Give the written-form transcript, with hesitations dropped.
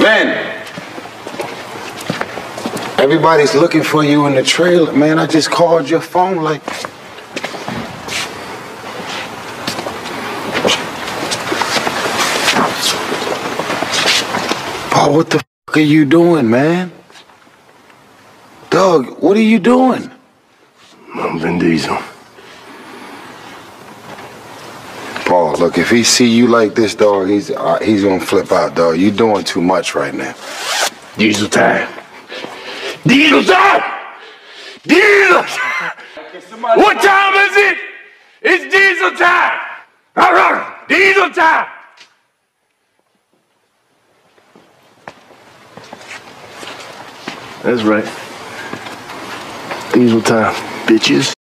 Lynn! Everybody's looking for you in the trailer, man. I just called your phone like... Paul, what the f*** are you doing, man? Doug, what are you doing? I'm Vin Diesel. Paul, look, if he see you like this, dog, he's gonna flip out, dog. You doing too much right now. Diesel time. Diesel time! Diesel time! What time is it? It's diesel time! Diesel time! That's right. Diesel time, bitches.